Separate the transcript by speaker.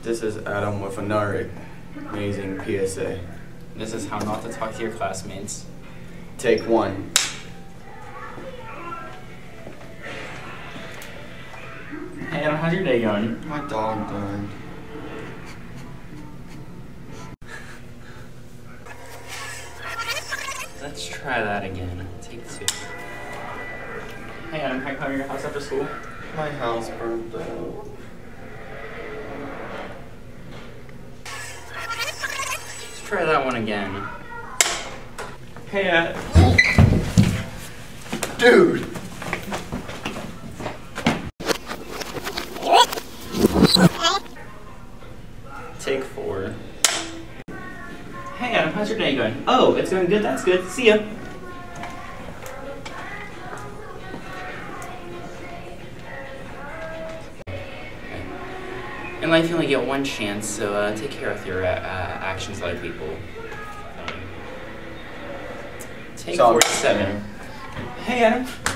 Speaker 1: This is Adam with another amazing PSA.
Speaker 2: This is how not to talk to your classmates.
Speaker 1: Take one.
Speaker 2: Hey Adam, how's your day going?
Speaker 1: My dog died.
Speaker 2: Let's try that again. Take two. Hey Adam, how you coming to your house after school?
Speaker 1: My house burned out.
Speaker 2: Let's try that one again. Hey
Speaker 1: Dude!
Speaker 2: Take four. Hey Adam, how's your day going? Oh, it's going good, that's good. See ya. In life you only get one chance, so take care of your actions like people. Take 47. Hey Adam.